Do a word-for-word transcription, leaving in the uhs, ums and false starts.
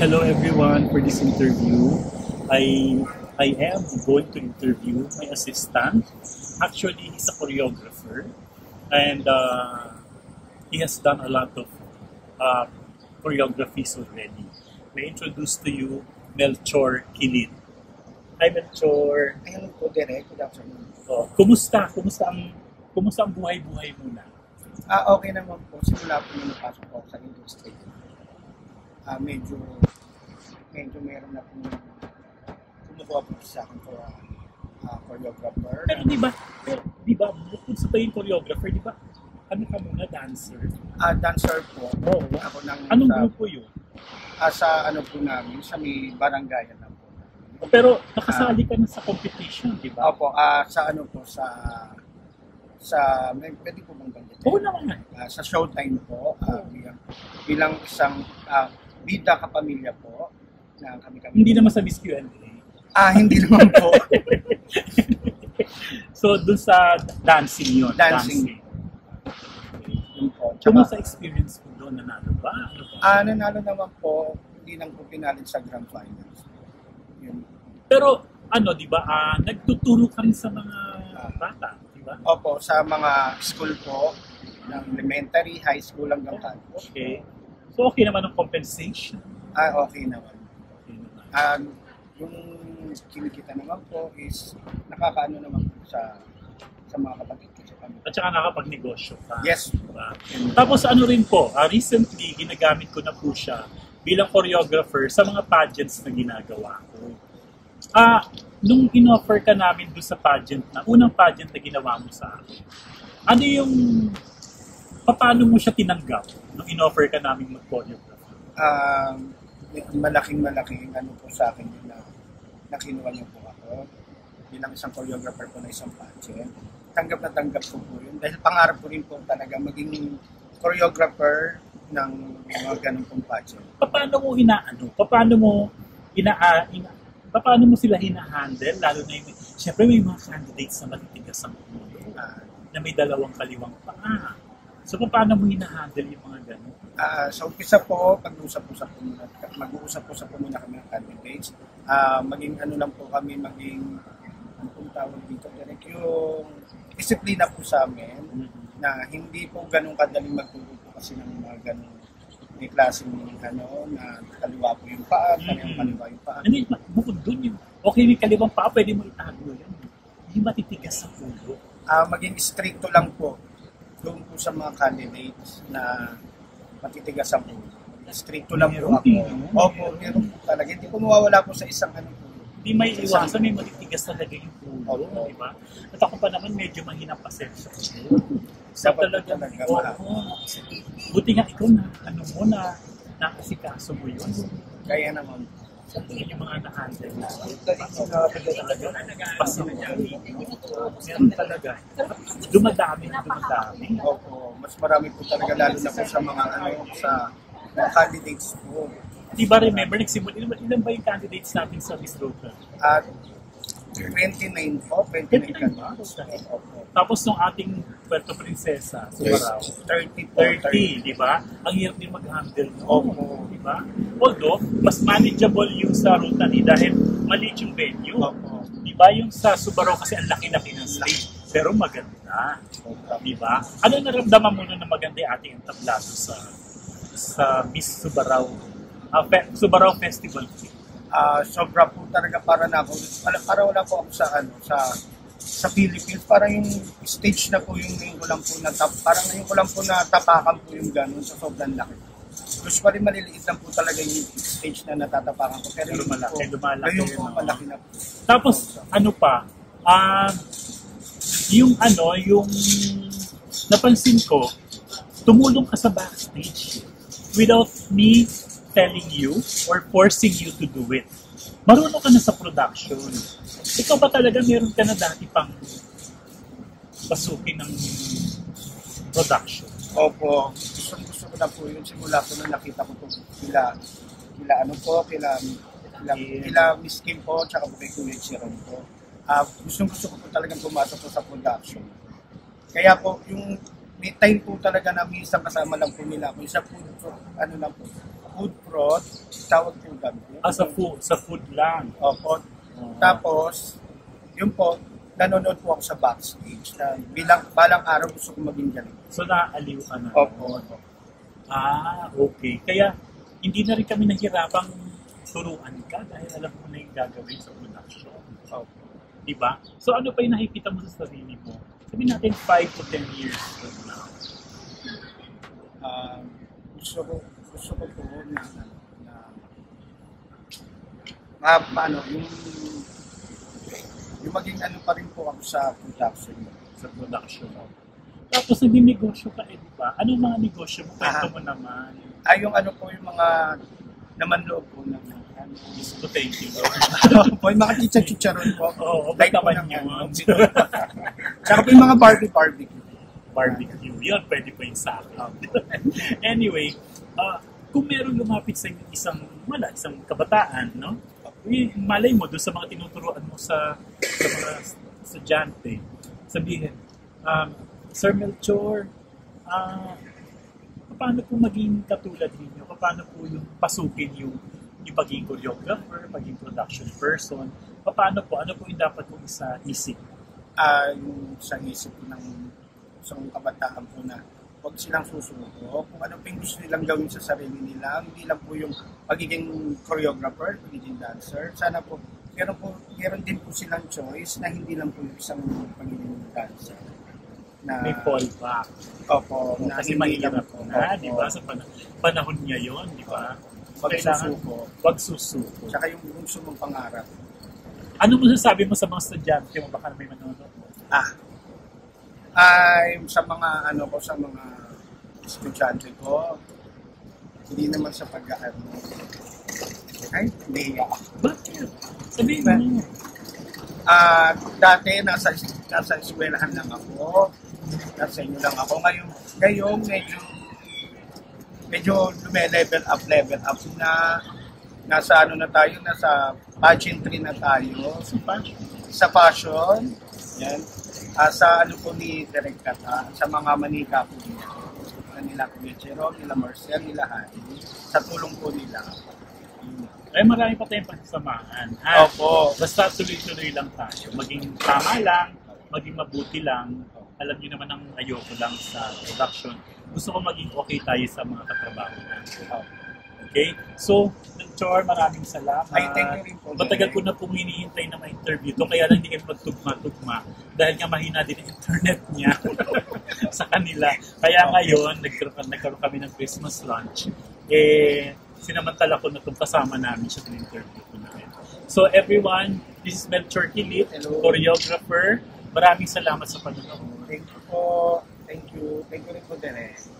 hello everyone for this interview. I I am going to interview my assistant. Actually, he's a choreographer and uh, he has done a lot of uh, choreographies already. May introduce to you Melchor Kilid. Hi Melchor. Ayun po, Derek. Good afternoon. Oh, kumusta? Kumusta ang kumusta ang buhay-buhay mo na? Ah, okay naman po. Simula po nung napasok ko sa industry. Ah, medyo medyo meron na po kumukuha po sa akin for uh, uh, choreographer. Pero di ba, pero di ba, bukod sa pagiging choreographer, di ba, ano ka muna, dancer? Ah, dancer po. Oo. Ako nang Anong sa, grupo yun? Ah, sa ano po namin, sa may barangayan na po. Pero nakasali ka na sa competition, di ba? Opo, ah, sa ano po, sa sa may pwede po bang banggit? Oo naman. Ah, sa Showtime po, ah, bilang, bilang isang ah, bida kapamilya po na kami-kami. Hindi naman sa Miss Q and A. Ah, hindi naman po. So, dun sa dancing yun. Dancing. Yun po. Kung Tsaka, sa experience mo doon, nanalo ba? Ano ba? ah, nanalo naman po, hindi nang po pinalit sa Grand Finals. Yun. Pero, ano, di ba, ah, nagtuturo ka rin sa mga bata, di ba? Opo, sa mga school po, ng elementary, high school hanggang college. Okay. So, okay naman ang compensation. Ah, okay naman. Okay naman. Um, yung kinikita naman po is nakakaano naman po sa sa mga kapatid ko sa kami. At saka nakapag-negosyo ka. Yes. Diba? Tapos ano rin po, uh, recently, ginagamit ko na po siya bilang choreographer sa mga pageants na ginagawa ko. Ah, nung in-offer ka namin doon sa pageant na, unang pageant na ginawa mo sa akin, ano yung, paano mo siya tinanggap nung in-offer ka namin mag-choreographer? Um, malaking malaking ano po sa akin yun na nakinuha niyo po ako bilang isang choreographer po na isang pageant. Tanggap na tanggap ko po yun dahil pangarap ko rin po talaga maging choreographer ng mga ganun pong pageant. Paano mo inaano? Paano mo ina, uh, ina paano mo sila hina-handle lalo na yung syempre may mga candidates na matitigas ang ulo uh, na may dalawang kaliwang paa. So paano mo hina-handle yung mga ganun? Uh, sa umpisa po, pag-usap-usap po muna, mag-uusap-usap po muna kami ng candidates. Uh, maging ano lang po kami, maging ano pong tawag dito, direct yung disiplina po sa amin mm-hmm. na hindi po ganun kadaling magturo po kasi ng mga ganun may klaseng ano, na kaliwa po yung paa, mm-hmm. kaliwa yung paa. Hindi, bukod dun yung, okay may kaliwang paa, pwede mo itago yan. Hindi matitigas sa ulo. Uh, maging stricto lang po doon po sa mga candidates na matitigas ang ulo. Stricto lang po ako. Opo, meron po talaga. Hindi po mawawala po sa isang ano po. Hindi may iwasan, may matitigas talaga yung ulo, di ba? At ako pa naman medyo mahinang pasensya. Sa talaga, talaga oo. Buti nga ikaw na, ano mo na, nakasikaso mo yun. Kaya naman. Yung mga na-handle na. Talaga, pasaway. Meron talaga. Dumadami, dumadami. Opo, mas marami po talaga lalo na po sa mga ano, sa mga candidates po. Di ba remember, nagsimula, ilan, ilan ba yung candidates natin sa Miss Road? At twenty-nine po, twenty-nine ka na. Tapos nung ating Puerto Princesa, Subarao, thirty po. thirty, di ba? Ang hirap din mag-handle no? Opo. Di ba? Although, mas manageable yung sa Rotary dahil maliit yung venue. Opo. Di ba? Yung sa Subarao kasi ang laki-laki ng stage. Pero maganda. Di ba? Ano naramdaman mo nun na maganda yung ating entablado sa sa Miss Subarao, uh, Fe- Subarao Festival? Uh, sobra po talaga para na ako. Para wala po ako sa ano, sa sa Philippines, parang yung stage na po yung ngayon ko lang po na tap, parang ngayon ko lang po na tapakan po yung gano'n sa sobrang laki. Usually maliliit lang po talaga yung stage na natatapakan ko. Pero yung lumalaki, po, lumalaki. Ngayon po, malaki na po. Tapos, ano pa, ah, uh, yung ano, yung napansin ko, tumulong ka sa backstage without me telling you or forcing you to do it. Marunong ka na sa production. Ikaw ba talaga meron ka na dati pang pasukin ng production? Opo. Gusto, gusto ko na po yun. Simula po na nakita ko po kila, kila ano po, kila, kila, kila Miss Kim po, tsaka po kay Kuya Chiron po. Uh, gusto, gusto ko po talagang pumasok po sa production. Kaya po, yung may time po talaga na minsan kasama lang po nila ako. Isa po, ano lang po, food prod, tawag po kami. Ah, sa food, sa food lang. Opo. Oh. Tapos, yun po, nanonood po ako sa backstage na bilang balang araw gusto ko maging galing. So, naaaliw ka na. Opo. Ah, okay. Kaya, hindi na rin kami nahirapang turuan ka dahil alam mo na yung gagawin sa production. Opo. Diba? So, ano pa yung nakikita mo sa sarili mo? Sabihin natin five to ten years from now. Uh, gusto ko, gusto ko po na, na, na paano, yung, yung maging ano pa rin po ako sa production. Sa production. Tapos, nag-negosyo ka eh, diba? Anong mga negosyo mo? Kwento Ah. mo naman. Ay, yung ano po, yung mga naman loob po ng ano, Diyos ko, thank you. po, yung mga chicha-chicharon po. Oo, Like ba't po naman ng yun? ano. Tsaka po yung mga barbie-barbecue. Barbecue. Yun, pwede pa yung sa akin. Anyway, uh, kung meron lumapit sa inyo isang, wala, isang kabataan, no? Eh, malay mo, doon sa mga tinuturuan mo sa, sa mga estudyante, sabihin, um, Sir Melchor, ah, paano po maging katulad ninyo? Paano po yung pasukin yung, yung pagiging choreographer, pagiging production person? Paano po? Ano po yung dapat kong isa isip? Ah, yung sa isip ko ng isang kabataan po na huwag silang susuko. Kung ano pa yung gusto nilang gawin sa sarili nila, hindi lang po yung pagiging choreographer, pagiging dancer. Sana po, meron, po, meron din po silang choice na hindi lang po yung isang pagiging dancer. Na, May fallback. Opo. Na Kasi hindi lang mahirap po. na, Opo. di ba? Sa pana- panahon niya yon, di ba? Huwag Kailangan- susuko. Huwag susuko. Tsaka yung gusto mong pangarap. Ano mo sasabi mo sa mga estudyante mo? Baka may manonood mo. Ah, ay sa mga ano ko, sa mga estudyante ko, hindi naman sa pag-ano. Ay, hindi ako. Bakit? Sabihin mo. Ah, dati nasa nasa eskwelahan lang ako. Nasa inyo lang ako. Ngayon, ngayon medyo medyo lume-level up, level up na nasa ano na tayo, nasa pageantry na tayo. So, paano? Sa fashion, yan. Ah, sa ano po ni Direk Kata, sa mga manika po nila. Nila Kuya Jero, nila Marcel, nila Hani. Sa tulong po nila. Ay, marami pa tayong pagsasamahan. Ha? Opo. Basta tuloy-tuloy lang tayo. Maging tama lang, maging mabuti lang. Alam niyo naman ang ayoko lang sa production. Gusto ko maging okay tayo sa mga katrabaho natin. Okay? So, Chor, maraming salamat. Ay, thank you rin po. Matagal ko na pong hinihintay na ma-interview to, kaya lang hindi kami magtugma-tugma dahil nga mahina din ang internet niya sa kanila. Kaya ngayon, nagkaroon, nagkaroon kami ng Christmas lunch. Eh, sinamantala ko na itong kasama namin siya ng interview ko namin. So everyone, this is Melchor Kilit, choreographer. Maraming salamat sa panonood. Thank you po. Thank you. Thank you rin po, Direk.